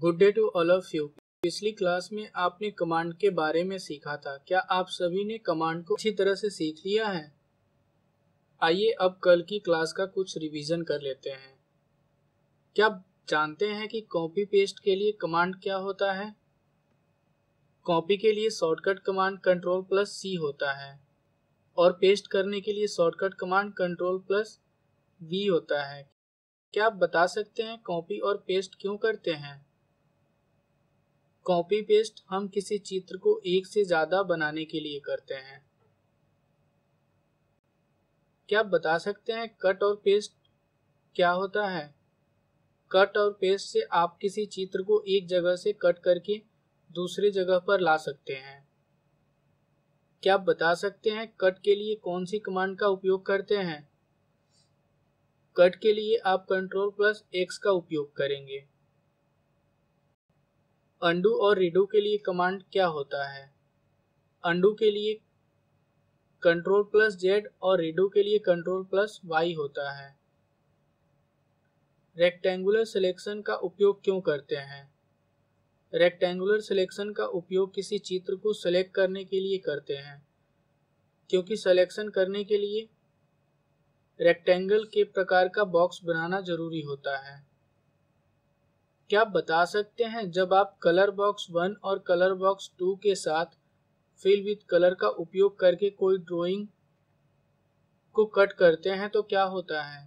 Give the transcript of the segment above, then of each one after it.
Good day to all of you. पिछली class में आपने कमांड के बारे में सीखा था। क्या आप सभी ने कमांड को अच्छी तरह से सीख लिया है? आइए अब कल की क्लास का कुछ रिवीजन कर लेते हैं। क्या आप जानते हैं कि कॉपी पेस्ट के लिए कमांड क्या होता है? कॉपी के लिए शॉर्टकट कमांड Ctrl+C होता है और पेस्ट करने के लिए शॉर्टकट कमांड Ctrl+V होता है। क्या आप बता सकते हैं कॉपी और पेस्ट क्यों करते हैं? कॉपी पेस्ट हम किसी चित्र को एक से ज्यादा बनाने के लिए करते हैं। क्या आप बता सकते हैं कट और पेस्ट क्या होता है? कट और पेस्ट से आप किसी चित्र को एक जगह से कट करके दूसरी जगह पर ला सकते हैं। क्या आप बता सकते हैं कट के लिए कौन सी कमांड का उपयोग करते हैं? कट के लिए आप Ctrl+X का उपयोग करेंगे। अंडू और रीडू के लिए कमांड क्या होता है? अंडू के लिए Ctrl+Z और रीडू के लिए Ctrl+Y होता है। रेक्टेंगुलर सिलेक्शन का उपयोग क्यों करते हैं? रेक्टेंगुलर सिलेक्शन का उपयोग किसी चित्र को सिलेक्ट करने के लिए करते हैं, क्योंकि सिलेक्शन करने के लिए रेक्टेंगल के प्रकार का बॉक्स बनाना जरूरी होता है। क्या आप बता सकते हैं जब आप कलर बॉक्स 1 और कलर बॉक्स 2 के साथ फिल विद कलर का उपयोग करके कोई ड्राइंग को कट करते हैं तो क्या होता है?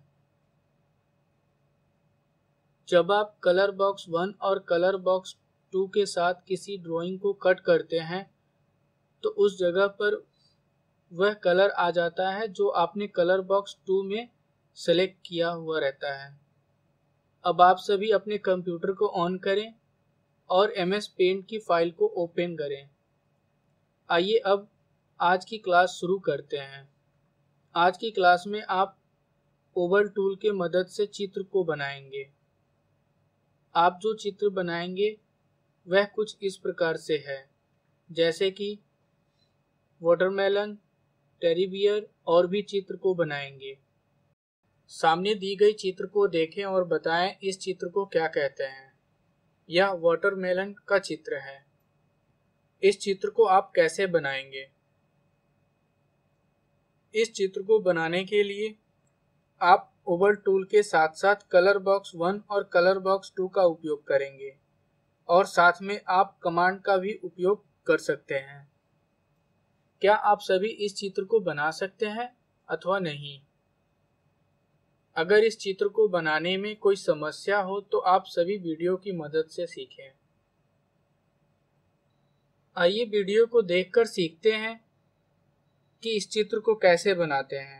जब आप कलर बॉक्स 1 और कलर बॉक्स 2 के साथ किसी ड्राइंग को कट करते हैं तो उस जगह पर वह कलर आ जाता है जो आपने कलर बॉक्स 2 में सेलेक्ट किया हुआ रहता है। अब आप सभी अपने कंप्यूटर को ऑन करें और MS पेंट की फाइल को ओपन करें। आइए अब आज की क्लास शुरू करते हैं। आज की क्लास में आप ओवल टूल के मदद से चित्र को बनाएंगे। आप जो चित्र बनाएंगे वह कुछ इस प्रकार से है, जैसे कि वाटरमेलन, टेडी बियर और भी चित्र को बनाएंगे। सामने दी गई चित्र को देखें और बताएं इस चित्र को क्या कहते हैं। यह वाटरमेलन का चित्र है। इस चित्र को आप कैसे बनाएंगे? इस चित्र को बनाने के लिए आप ओवल टूल के साथ साथ कलर बॉक्स 1 और कलर बॉक्स 2 का उपयोग करेंगे और साथ में आप कमांड का भी उपयोग कर सकते हैं। क्या आप सभी इस चित्र को बना सकते हैं अथवा नहीं? अगर इस चित्र को बनाने में कोई समस्या हो तो आप सभी वीडियो की मदद से सीखें। आइए वीडियो को देखकर सीखते हैं कि इस चित्र को कैसे बनाते हैं।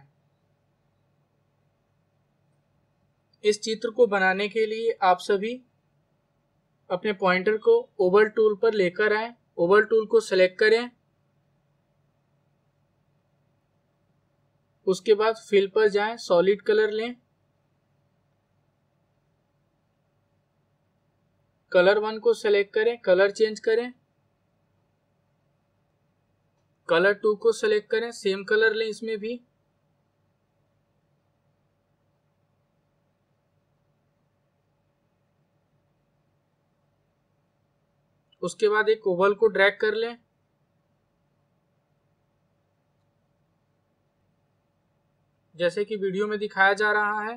इस चित्र को बनाने के लिए आप सभी अपने पॉइंटर को ओवल टूल पर लेकर आएं। ओवल टूल को सेलेक्ट करें। उसके बाद फिल पर जाएं, सॉलिड कलर लें। कलर 1 को सेलेक्ट करें, कलर चेंज करें। कलर 2 को सेलेक्ट करें, सेम कलर लें इसमें भी। उसके बाद एक ओवल को ड्रैग कर लें। जैसे कि वीडियो में दिखाया जा रहा है।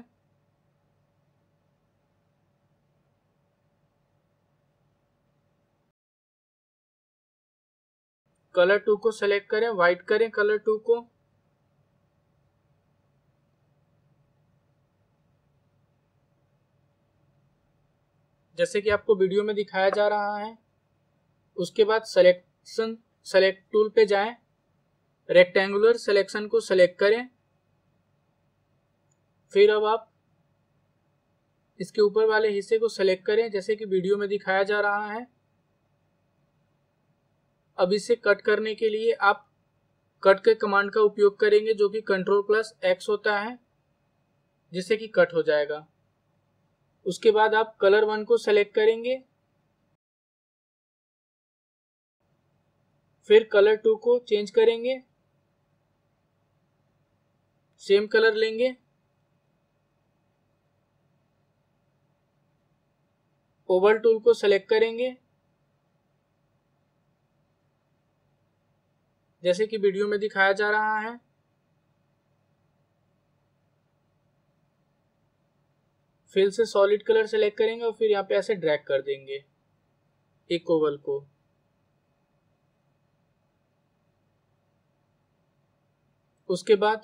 कलर 2 को सेलेक्ट करें, व्हाइट करें कलर 2 को। जैसे कि आपको वीडियो में दिखाया जा रहा है। उसके बाद सेलेक्ट टूल पे जाएं, रेक्टेंगुलर सिलेक्शन को सेलेक्ट करें। फिर अब आप इसके ऊपर वाले हिस्से को सेलेक्ट करें जैसे कि वीडियो में दिखाया जा रहा है। अब इसे कट करने के लिए आप कट के कमांड का उपयोग करेंगे जो कि Ctrl+X होता है, जिससे कि कट हो जाएगा। उसके बाद आप कलर 1 को सेलेक्ट करेंगे, फिर कलर 2 को चेंज करेंगे, सेम कलर लेंगे। ओवल टूल को सेलेक्ट करेंगे, जैसे कि वीडियो में दिखाया जा रहा है। फिर से सॉलिड कलर सेलेक्ट करेंगे और फिर यहाँ पे ऐसे ड्रैग कर देंगे एक ओवल को। उसके बाद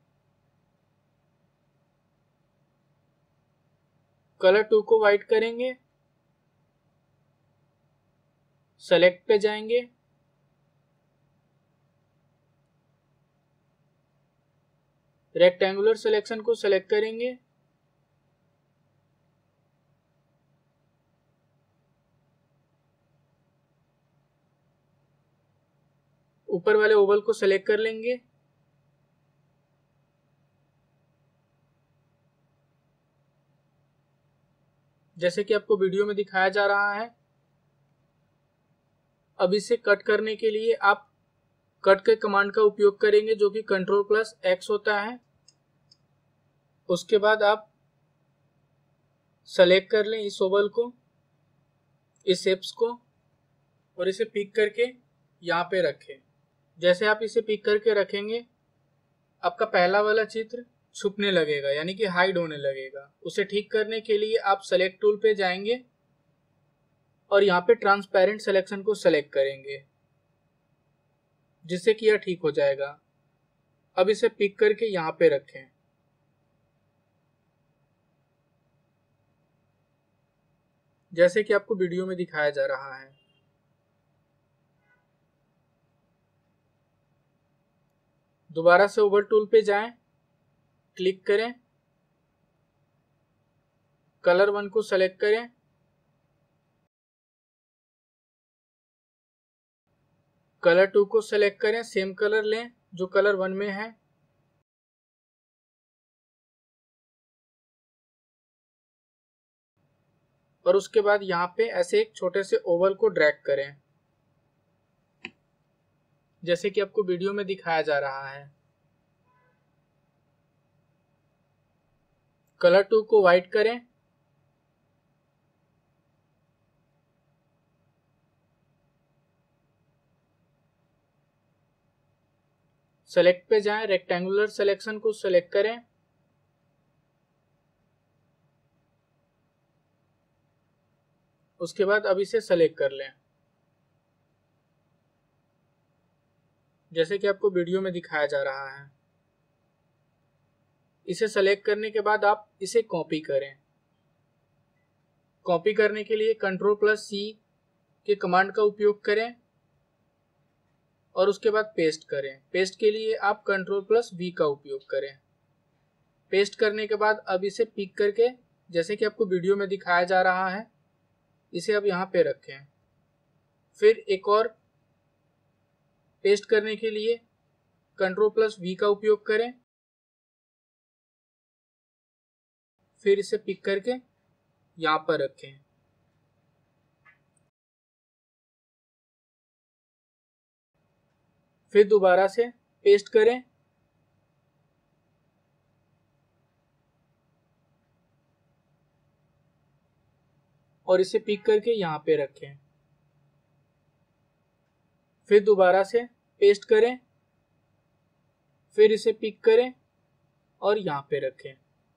कलर 2 को वाइट करेंगे, सेलेक्ट पे जाएंगे, रेक्टेंगुलर सिलेक्शन को सेलेक्ट करेंगे, ऊपर वाले ओवल को सेलेक्ट कर लेंगे, जैसे कि आपको वीडियो में दिखाया जा रहा है। अब इसे कट करने के लिए आप कट के कमांड का उपयोग करेंगे, जो कि Ctrl+X होता है। उसके बाद आप सेलेक्ट कर लें इस ओवल को, इस शेप्स को, और इसे पिक करके यहाँ पे रखें। जैसे आप इसे पिक करके रखेंगे, आपका पहला वाला चित्र छुपने लगेगा, यानी कि हाइड होने लगेगा। उसे ठीक करने के लिए आप सेलेक्ट टूल पे जाएंगे और यहाँ पे ट्रांसपेरेंट सिलेक्शन को सेलेक्ट करेंगे, जिससे कि यह ठीक हो जाएगा। अब इसे पिक करके यहाँ पे रखें। जैसे कि आपको वीडियो में दिखाया जा रहा है। दोबारा से ओवल टूल पे जाएं, क्लिक करें, कलर 1 को सेलेक्ट करें, कलर 2 को सेलेक्ट करें, सेम कलर लें जो कलर 1 में है, और उसके बाद यहाँ पे ऐसे एक छोटे से ओवल को ड्रैग करें, जैसे कि आपको वीडियो में दिखाया जा रहा है। कलर 2 को वाइट करें, सेलेक्ट पे जाएं, रेक्टेंगुलर सिलेक्शन को सेलेक्ट करें, उसके बाद अब इसे सेलेक्ट कर लें, जैसे कि आपको वीडियो में दिखाया जा रहा है। इसे सेलेक्ट करने के बाद आप इसे कॉपी करें। कॉपी करने के लिए Ctrl+C के कमांड का उपयोग करें और उसके बाद पेस्ट करें। पेस्ट के लिए आप Ctrl+V का उपयोग करें। पेस्ट करने के बाद अब इसे पिक करके, जैसे कि आपको वीडियो में दिखाया जा रहा है, इसे अब यहाँ पे रखें। फिर एक और पेस्ट करने के लिए Ctrl+V का उपयोग करें, फिर इसे पिक करके यहाँ पर रखें। फिर दोबारा से पेस्ट करें, और इसे पिक करके यहाँ पे रखें। फिर दोबारा से पेस्ट करें, फिर इसे पिक करें और यहाँ पे रखें।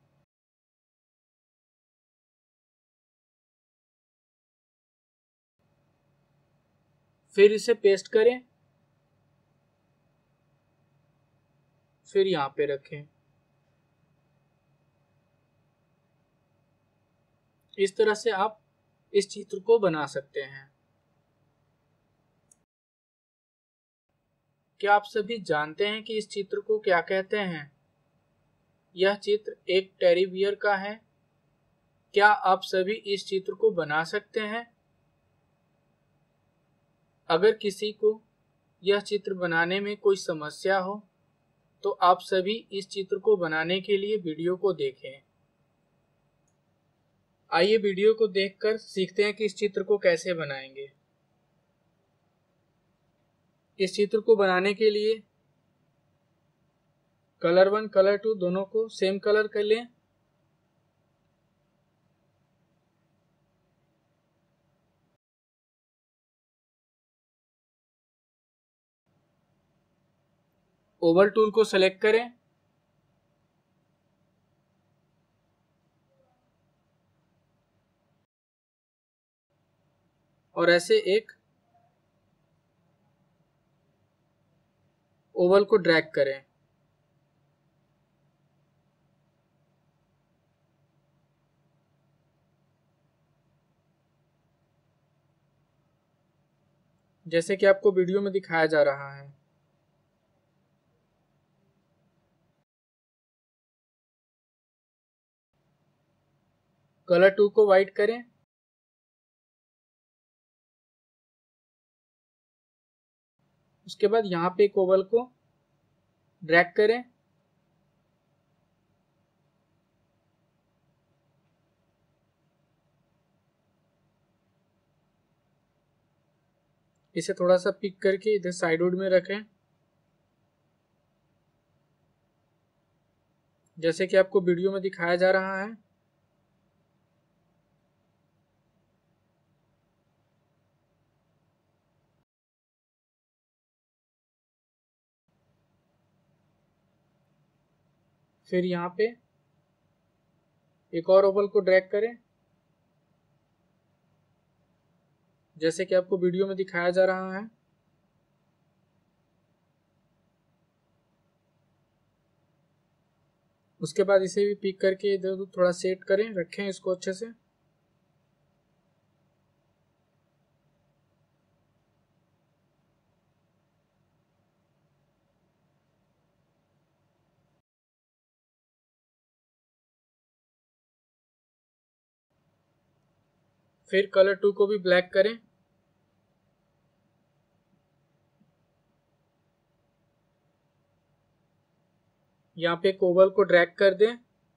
फिर इसे पेस्ट करें, फिर यहाँ पे रखें। इस तरह से आप इस चित्र को बना सकते हैं। क्या आप सभी जानते हैं कि इस चित्र को क्या कहते हैं? यह चित्र एक टेडी बियर का है। क्या आप सभी इस चित्र को बना सकते हैं? अगर किसी को यह चित्र बनाने में कोई समस्या हो तो आप सभी इस चित्र को बनाने के लिए वीडियो को देखें। आइए वीडियो को देखकर सीखते हैं कि इस चित्र को कैसे बनाएंगे। इस चित्र को बनाने के लिए कलर 1 कलर 2 दोनों को सेम कलर कर लें। ओवल टूल को सेलेक्ट करें, और ऐसे एक ओवल को ड्रैग करें। जैसे कि आपको वीडियो में दिखाया जा रहा है। कलर 2 को वाइट करें, उसके बाद यहाँ पे एक ओवल को ड्रैग करें, इसे थोड़ा सा पिक करके इधर साइडवुड में रखें, जैसे कि आपको वीडियो में दिखाया जा रहा है। फिर यहाँ पे एक और ओवल को ड्रैग करें, जैसे कि आपको वीडियो में दिखाया जा रहा है। उसके बाद इसे भी पिक करके इधर थोड़ा सेट करें, रखें इसको अच्छे से। फिर कलर 2 को भी ब्लैक करें, यहाँ पे एक ओवल को ड्रैग कर दें,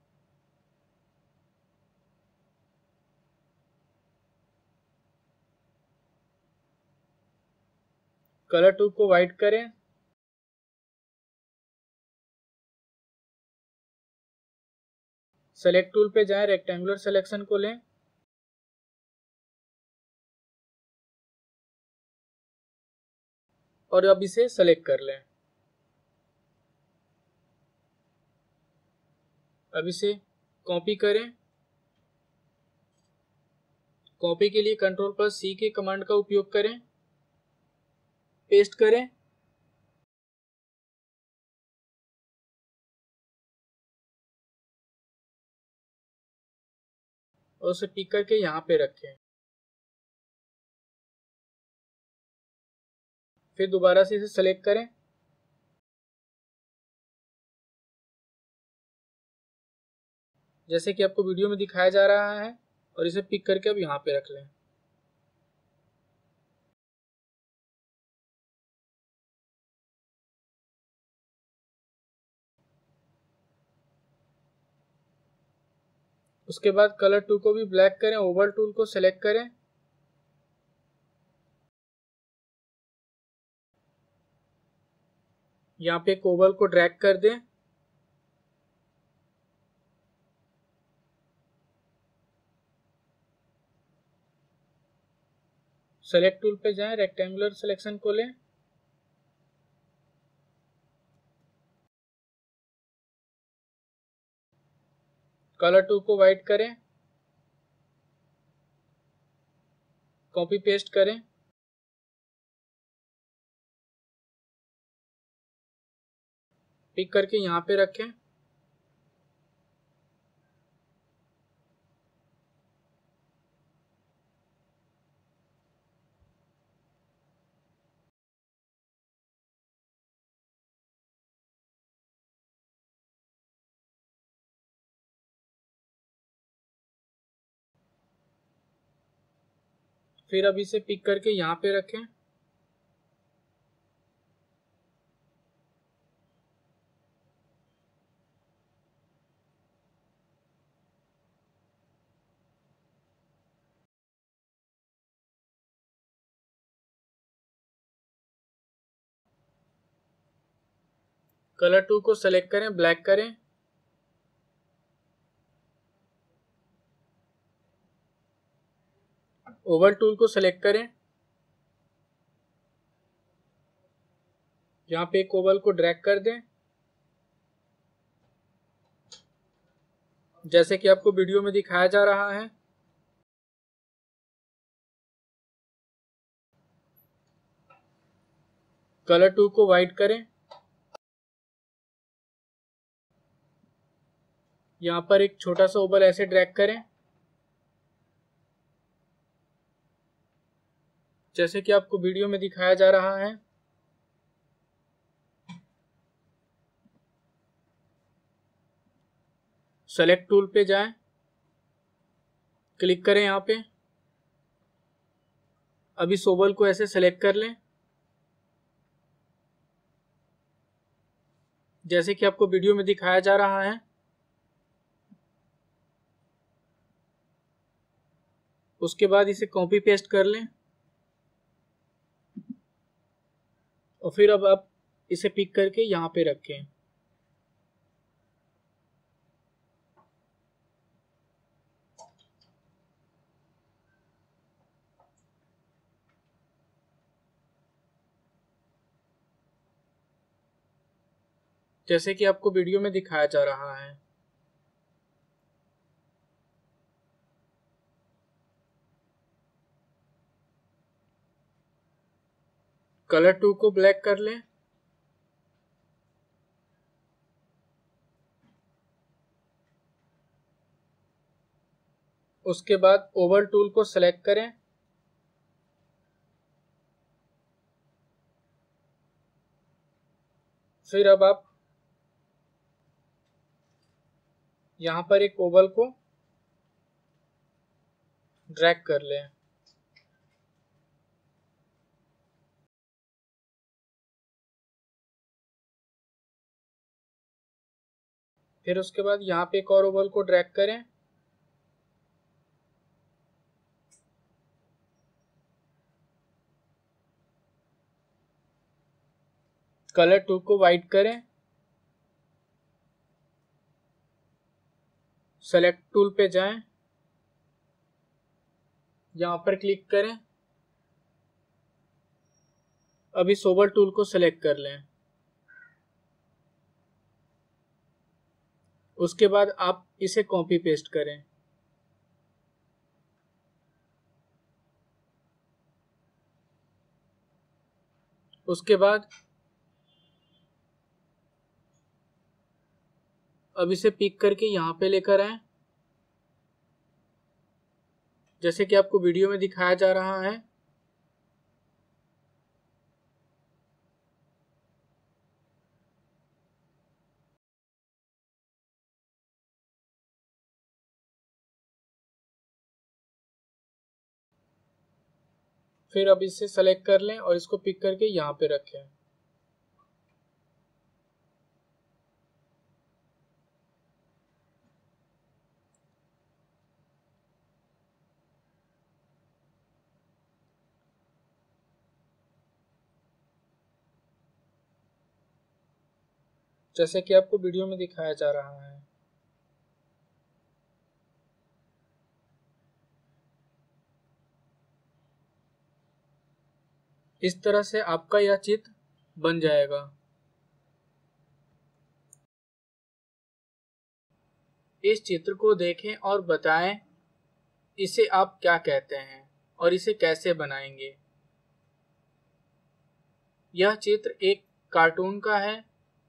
कलर 2 को वाइट करें, सेलेक्ट टूल पे जाएं, रेक्टेंगुलर सिलेक्शन को लें, और अब इसे सेलेक्ट कर लें। अब इसे कॉपी करें। कॉपी के लिए Ctrl+C के कमांड का उपयोग करें, पेस्ट करें, और उसे पिक करके यहाँ पे रखें। फिर दोबारा से इसे सेलेक्ट करें, जैसे कि आपको वीडियो में दिखाया जा रहा है, और इसे पिक करके अब यहाँ पे रख लें। उसके बाद कलर 2 को भी ब्लैक करें, ओवल टूल को सेलेक्ट करें, यहाँ पे एक ओवल को ड्रैग कर दें, सेलेक्ट टूल पे जाएं, रेक्टेंगुलर सिलेक्शन को लें, कलर 2 को वाइट करें, कॉपी पेस्ट करें, पिक करके यहाँ पे रखें। फिर अब इसे पिक करके यहाँ पे रखें। कलर 2 को सेलेक्ट करें, ब्लैक करें, ओवल टूल को सेलेक्ट करें, यहाँ पे एक ओवल को ड्रैग कर दें, जैसे कि आपको वीडियो में दिखाया जा रहा है। कलर 2 को वाइट करें। यहाँ पर एक छोटा सा ओवल ऐसे ड्रैग करें, जैसे कि आपको वीडियो में दिखाया जा रहा है। सेलेक्ट टूल पे जाएं, क्लिक करें यहाँ पे। अब इस ओवल को ऐसे सेलेक्ट कर लें, जैसे कि आपको वीडियो में दिखाया जा रहा है। उसके बाद इसे कॉपी पेस्ट कर लें और फिर अब आप इसे पिक करके यहाँ पे रखें। जैसे कि आपको वीडियो में दिखाया जा रहा है। कलर 2 को ब्लैक कर लें। उसके बाद ओवल टूल को सेलेक्ट करें। फिर अब आप यहाँ पर एक ओवल को ड्रैग कर लें। फिर उसके बाद यहाँ पे एक और ओवल को ड्रैग करें। कलर 2 को वाइट करें। सेलेक्ट टूल पे जाएं, यहाँ पर क्लिक करें। अब इस ओवल टूल को सेलेक्ट कर लें। उसके बाद आप इसे कॉपी पेस्ट करें। उसके बाद अब इसे पिक करके यहाँ पे लेकर आएं, जैसे कि आपको वीडियो में दिखाया जा रहा है। फिर अब इसे सेलेक्ट कर लें और इसको पिक करके यहाँ पे रखें। जैसे कि आपको वीडियो में दिखाया जा रहा है। इस तरह से आपका यह चित्र बन जाएगा। इस चित्र को देखें और बताएं इसे आप क्या कहते हैं और इसे कैसे बनाएंगे। यह चित्र एक कार्टून का है।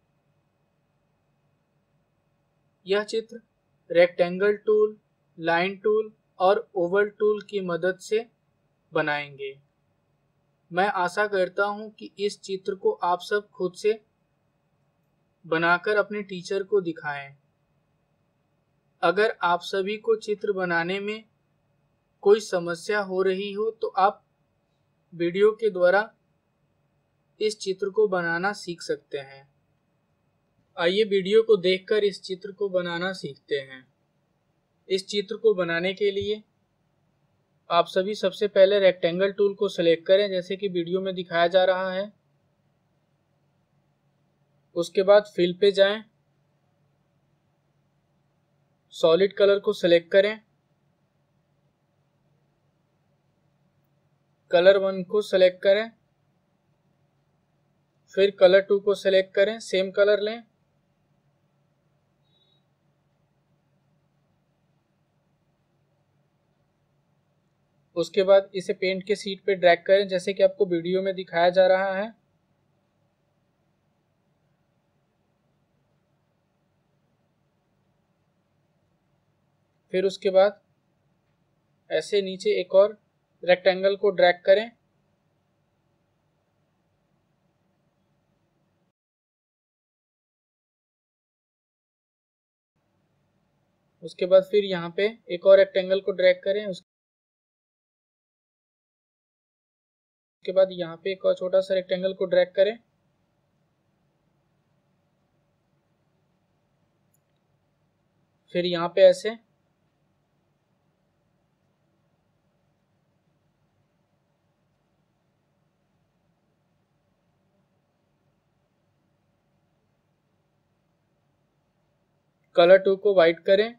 यह चित्र रेक्टेंगल टूल, लाइन टूल और ओवल टूल की मदद से बनाएंगे। मैं आशा करता हूं कि इस चित्र को आप सब खुद से बनाकर अपने टीचर को दिखाएं। अगर आप सभी को चित्र बनाने में कोई समस्या हो रही हो तो आप वीडियो के द्वारा इस चित्र को बनाना सीख सकते हैं। आइए वीडियो को देखकर इस चित्र को बनाना सीखते हैं। इस चित्र को बनाने के लिए आप सभी सबसे पहले रेक्टेंगल टूल को सेलेक्ट करें, जैसे कि वीडियो में दिखाया जा रहा है। उसके बाद फिल पे जाएं, सॉलिड कलर को सेलेक्ट करें, कलर 1 को सेलेक्ट करें, फिर कलर 2 को सेलेक्ट करें, सेम कलर लें, उसके बाद इसे पेंट के शीट पे ड्रैग करें जैसे कि आपको वीडियो में दिखाया जा रहा है। फिर उसके बाद ऐसे नीचे एक और रेक्टेंगल को ड्रैग करें, उसके बाद फिर यहाँ पे एक और रेक्टेंगल को ड्रैग करें, उसके बाद यहाँ पे एक और छोटा सा रेक्टेंगल को ड्रैग करें, फिर यहाँ पे ऐसे, कलर 2 को वाइट करें,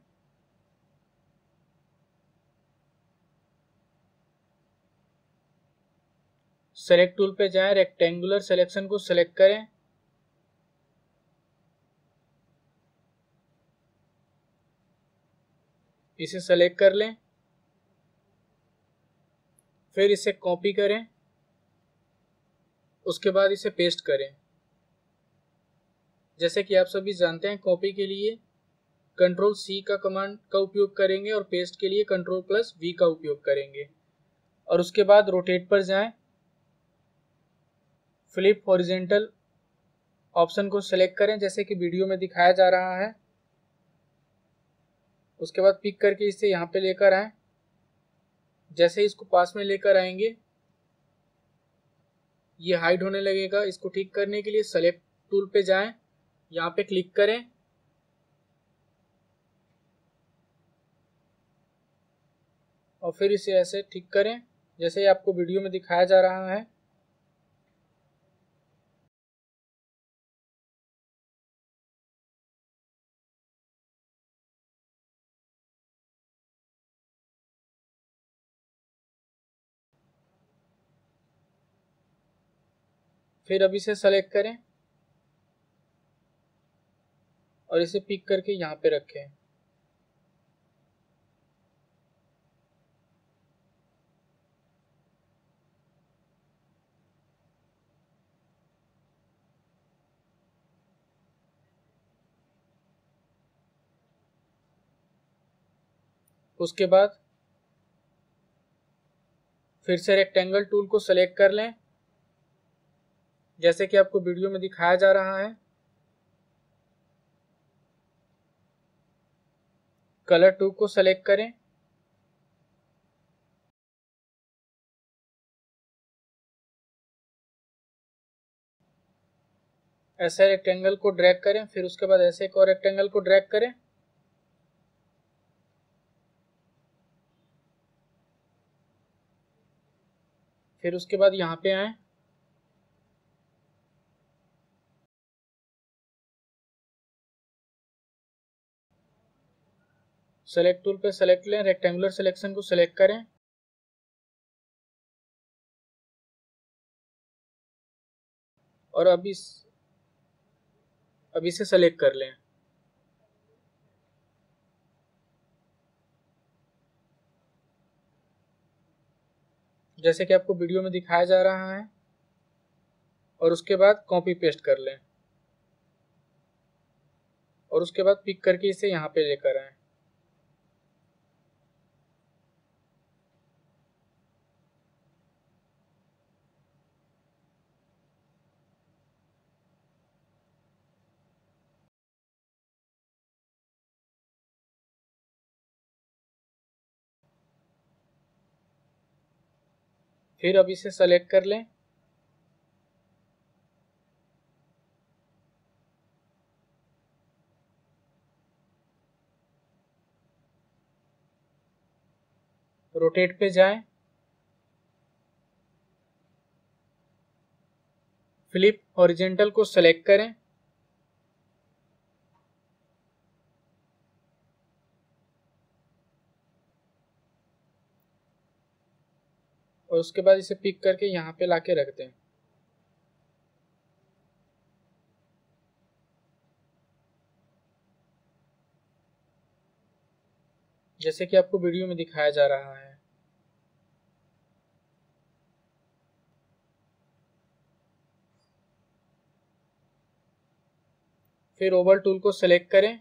सेलेक्ट टूल पे जाएं, रेक्टेंगुलर सिलेक्शन को सेलेक्ट करें, इसे सेलेक्ट कर लें, फिर इसे कॉपी करें, उसके बाद इसे पेस्ट करें। जैसे कि आप सभी जानते हैं, कॉपी के लिए कंट्रोल C का कमांड का उपयोग करेंगे और पेस्ट के लिए कंट्रोल+V का उपयोग करेंगे। और उसके बाद रोटेट पर जाएं, फ्लिप हॉरिजेंटल ऑप्शन को सेलेक्ट करें जैसे कि वीडियो में दिखाया जा रहा है। उसके बाद पिक करके इसे यहाँ पे लेकर आएं, जैसे इसको पास में लेकर आएंगे ये हाइड होने लगेगा। इसको ठीक करने के लिए सेलेक्ट टूल पे जाएं, यहाँ पे क्लिक करें, और फिर इसे ऐसे ठीक करें जैसे आपको वीडियो में दिखाया जा रहा है। फिर अब इसे सेलेक्ट करें और इसे पिक करके यहाँ पे रखें। उसके बाद फिर से रेक्टेंगल टूल को सेलेक्ट कर लें जैसे कि आपको वीडियो में दिखाया जा रहा है। कलर 2 को सेलेक्ट करें, ऐसे रेक्टेंगल को ड्रैग करें, फिर उसके बाद ऐसे एक और रेक्टेंगल को ड्रैग करें, फिर उसके बाद यहाँ पे आए, सेलेक्ट टूल पे सेलेक्ट लें, रेक्टेंगुलर सिलेक्शन को सेलेक्ट करें, और अब इसे सेलेक्ट कर लें। जैसे कि आपको वीडियो में दिखाया जा रहा है, और उसके बाद कॉपी पेस्ट कर लें, और उसके बाद पिक करके इसे यहाँ पे लेकर आए। फिर अब इसे सेलेक्ट कर लें, रोटेट पे जाएं, फ्लिप हॉरिजेंटल को सेलेक्ट करें, और उसके बाद इसे पिक करके यहाँ पे लाके रख दें। जैसे कि आपको वीडियो में दिखाया जा रहा है। फिर ओवल टूल को सेलेक्ट करें,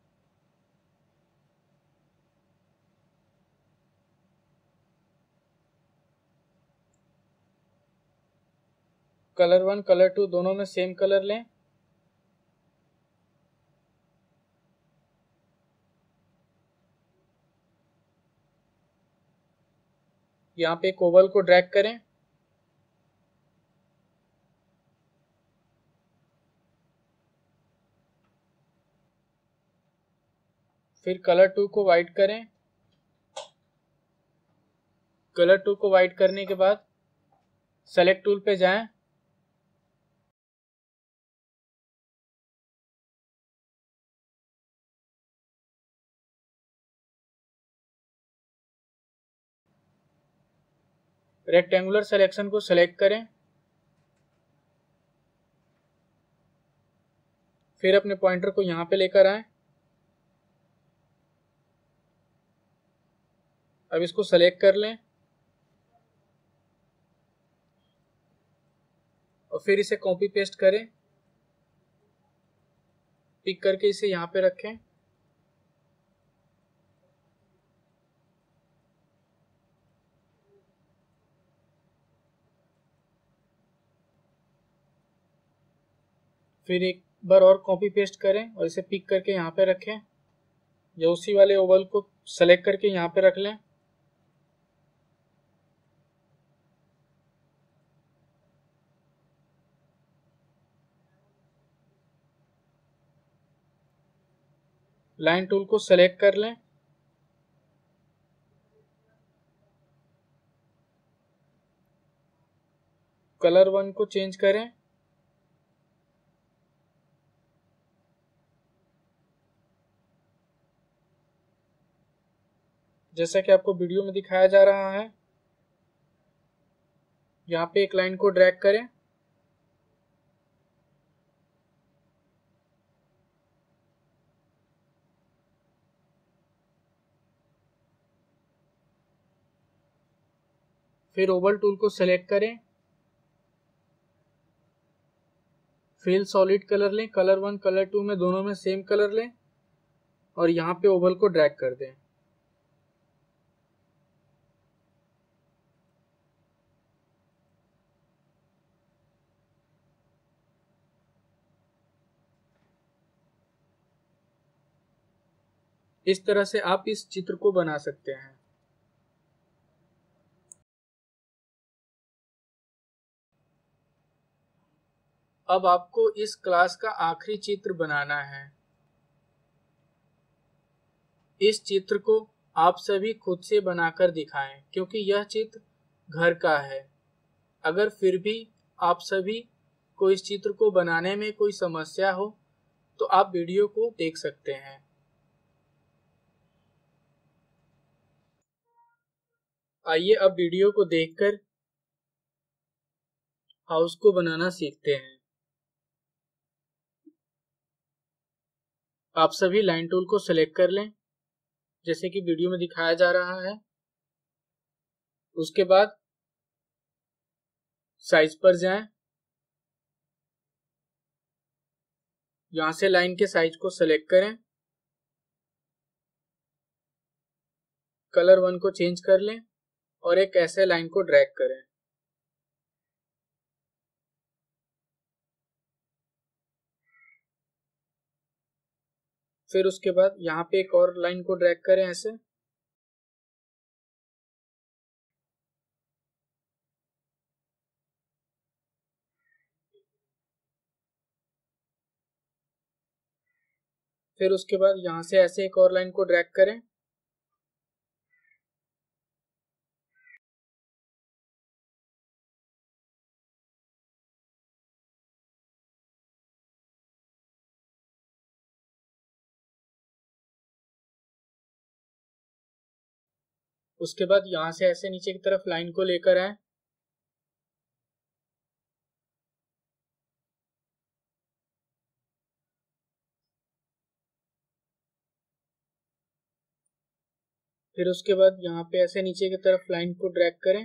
कलर 1 कलर 2 दोनों में सेम कलर लें। यहाँ पे एक ओवल को ड्रैग करें, फिर कलर 2 को वाइट करें। कलर 2 को वाइट करने के बाद सेलेक्ट टूल पे जाएं, रेक्टेंगुलर सिलेक्शन को सेलेक्ट करें, फिर अपने पॉइंटर को यहाँ पे लेकर आएं। अब इसको सेलेक्ट कर लें और फिर इसे कॉपी पेस्ट करें, पिक करके इसे यहाँ पे रखें। फिर एक बार और कॉपी पेस्ट करें और इसे पिक करके यहाँ पे रखें, या उसी वाले ओवल को सेलेक्ट करके यहाँ पे रख लें। लाइन टूल को सेलेक्ट कर लें, कलर 1 को चेंज करें, जैसा कि आपको वीडियो में दिखाया जा रहा है। यहाँ पे एक लाइन को ड्रैग करें, फिर ओवल टूल को सेलेक्ट करें, फिल सॉलिड कलर लें, कलर 1 कलर 2 में दोनों में सेम कलर लें और यहाँ पे ओवल को ड्रैग कर दें। इस तरह से आप इस चित्र को बना सकते हैं। अब आपको इस क्लास का आखिरी चित्र बनाना है। इस चित्र को आप सभी खुद से बनाकर दिखाएं, क्योंकि यह चित्र घर का है। अगर फिर भी आप सभी को इस चित्र को बनाने में कोई समस्या हो तो आप वीडियो को देख सकते हैं। आइए अब वीडियो को देखकर हाउस को बनाना सीखते हैं। आप सभी लाइन टूल को सेलेक्ट कर लें, जैसे कि वीडियो में दिखाया जा रहा है। उसके बाद साइज पर जाएं, यहां से लाइन के साइज को सेलेक्ट करें, कलर 1 को चेंज कर लें और एक ऐसे लाइन को ड्रैग करें। फिर उसके बाद यहाँ पे एक और लाइन को ड्रैग करें ऐसे। फिर उसके बाद यहाँ से ऐसे एक और लाइन को ड्रैग करें। उसके बाद यहाँ से ऐसे नीचे की तरफ लाइन को लेकर आए। फिर उसके बाद यहाँ पे ऐसे नीचे की तरफ लाइन को ड्रैग करें।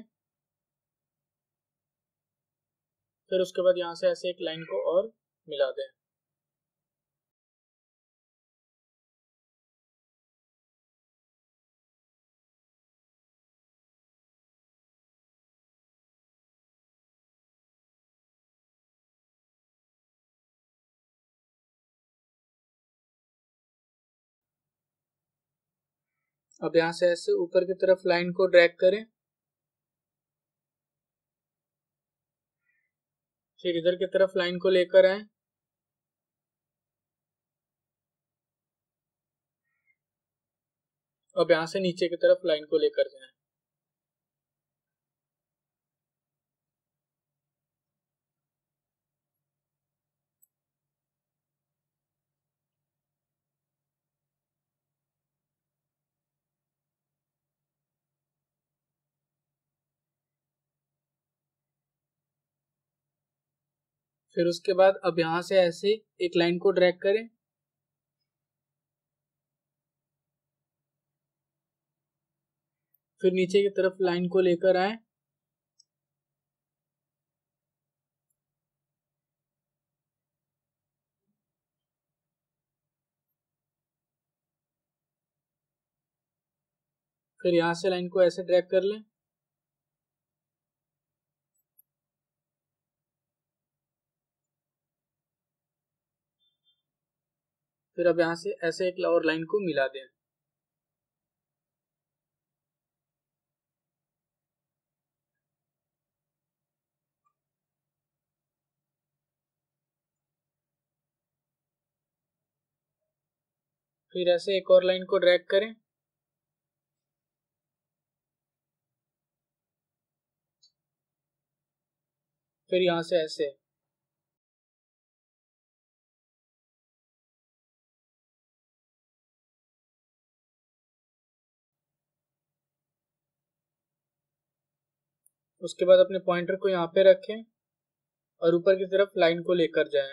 फिर उसके बाद यहाँ से ऐसे एक लाइन को और मिला दें। अब यहाँ से ऐसे ऊपर की तरफ लाइन को ड्रैग करें। फिर इधर की तरफ लाइन को लेकर आए। अब यहाँ से नीचे की तरफ लाइन को लेकर जाएं। फिर उसके बाद अब यहाँ से ऐसे एक लाइन को ड्रैग करें। फिर नीचे की तरफ लाइन को लेकर आए। फिर यहाँ से लाइन को ऐसे ड्रैग कर लें। फिर अब यहाँ से ऐसे एक और लाइन को मिला दें। फिर ऐसे एक और लाइन को ड्रैग करें। फिर यहाँ से ऐसे उसके बाद अपने पॉइंटर को यहाँ पे रखें और ऊपर की तरफ लाइन को लेकर जाएं।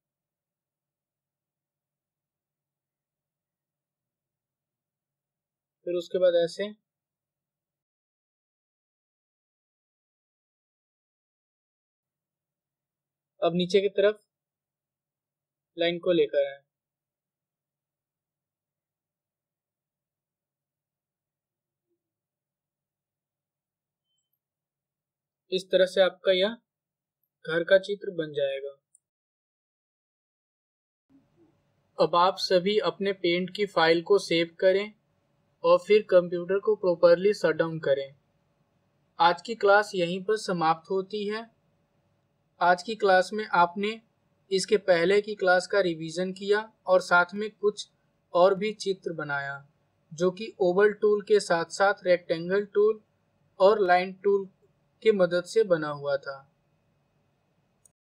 फिर उसके बाद ऐसे अब नीचे की तरफ लाइन को लेकर आए। इस तरह से आपका यह घर का चित्र बन जाएगा। अब आप सभी अपने पेंट की फाइल को सेव करें और फिर कंप्यूटर को प्रॉपरली शट डाउन करें। आज की क्लास यहीं पर समाप्त होती है। आज की क्लास में आपने इसके पहले की क्लास का रिवीजन किया और साथ में कुछ और भी चित्र बनाया, जो कि ओवल टूल के साथ साथ रेक्टेंगल टूल और लाइन टूल की मदद से बना हुआ था।